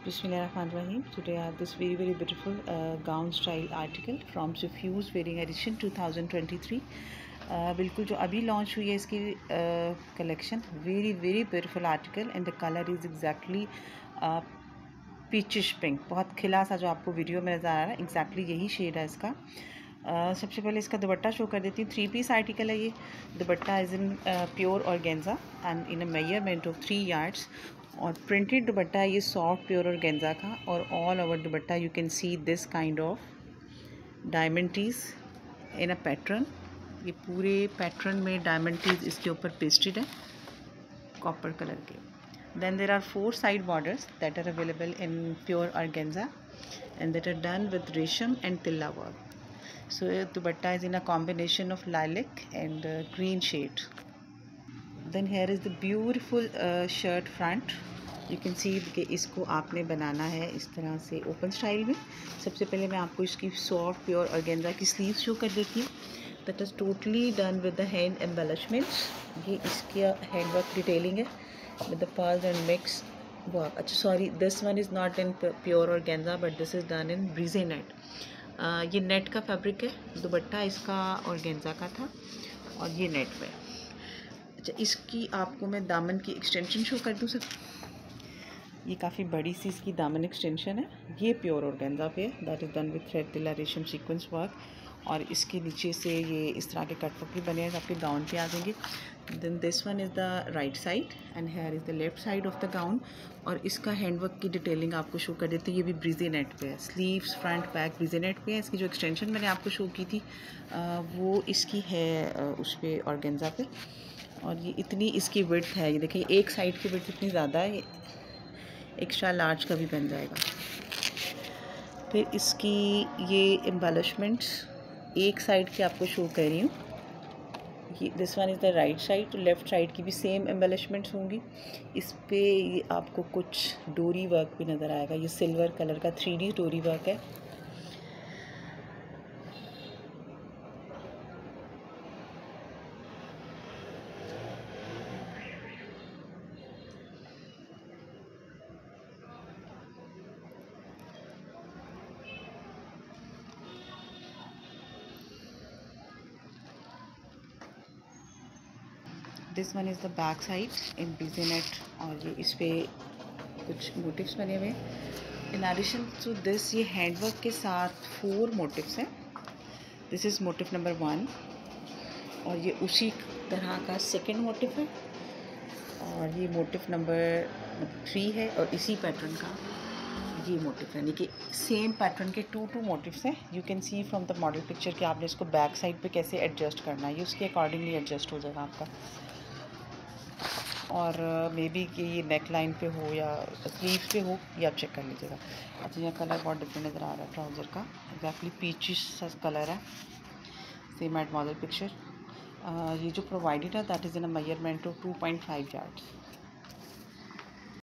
Bismillahirrahmanirrahim. Today I have this very beautiful gown style article from Suffuse Wedding Edition 2023. बिल्कुल जो अभी launch हुई है इसकी collection. Very beautiful article and the colour is exactly peachish pink. बहुत खिला सा जो आपको वीडियो में नज़र आ रहा है, एग्जैक्टली यही शेड है इसका. सबसे पहले इसका दुपट्टा शो कर देती हूँ. 3 पीस आर्टिकल है ये. Dupatta is in pure organza and in a measurement of 3 yards. और प्रिंटेड दुपट्टा है ये सॉफ्ट प्योर ऑर्गेन्जा का. और all over dupatta you can see this kind of diamond tees in a pattern. ये पूरे पैटर्न में डायमंड टीज इसके ऊपर पेस्टेड है कॉपर कलर के. Then there are 4 side borders that are available in pure organza and that are done with resham and tilla work. So dupatta is in a combination of lilac and green shade. Then here is the beautiful shirt front. You can see कि इसको आपने बनाना है इस तरह से open style में. सबसे पहले मैं आपको इसकी सॉफ्ट प्योर ऑर्गेन्जा की स्लीव्स शो कर देती हूँ. That is totally done with the hand embellishments. ये इसकी हैंड वर्क डिटेलिंग है with the pearls and mix work. अच्छा sorry, this one is not in pure organza but this is done in breeze net. ये net का fabric है. दुपट्टा इसका organza का था और ये नेट में. अच्छा, इसकी आपको मैं दामन की एक्सटेंशन शो कर दूँ सर. ये काफ़ी बड़ी सी इसकी दामन एक्सटेंशन है. ये प्योर ऑर्गेन्जा पे है. That is done with thread tilla resham sequence work. और इसके नीचे से ये इस तरह के कटवर्क भी बने हैं आपके गाउन पे आ जाएंगे. Then this one is the right side and here is the left side of the gown. और इसका हैंडवर्क की डिटेलिंग आपको शो कर देती है. ये भी ब्रीजे नेट पे है. Sleeves front back breeze net पे है. इसकी जो एक्सटेंशन मैंने आपको शो की थी वो इसकी है उस पर ऑर्गेन्जा पे. और ये इतनी इसकी विड्थ है. ये देखिए एक साइड की विड्थ इतनी ज़्यादा है, एक्स्ट्रा लार्ज का भी बन जाएगा. फिर इसकी ये एम्बेलिशमेंट्स एक साइड की आपको शो कर रही हूँ. ये this one is the right side. तो लेफ़्ट साइड की भी सेम एम्बेलिशमेंट्स होंगी. इस पे ये आपको कुछ डोरी वर्क भी नज़र आएगा. ये सिल्वर कलर का 3D डोरी वर्क है. This one is the back side in breeze net. और ये इस पे कुछ मोटिव्स बने हुए हैं. इन एडिशन टू दिस ये हैंडवर्क के साथ 4 मोटिव्स हैं. दिस इज़ मोटिव नंबर 1 और ये उसी तरह का सेकंड मोटिव है. और ये मोटिव नंबर 3 है और इसी पैटर्न का ये मोटिव है. यानी कि सेम पैटर्न के 2 मोटिव्स हैं. You can see from the model picture कि आपने इसको बैक साइड पे कैसे एडजस्ट करना है. ये उसके अकॉर्डिंगली एडजस्ट हो जाएगा आपका. और मे बी कि ये नेक लाइन पे हो या स्लीव्स पे हो, ये आप चेक कर लीजिएगा. अच्छा, ये कलर बहुत डिफरेंट नज़र आ रहा है ट्राउज़र का. एग्जैक्टली पीचिश सा कलर है, सेम एट मॉडल पिक्चर. ये जो प्रोवाइडेड है that is in a measurement of 2.5 yards.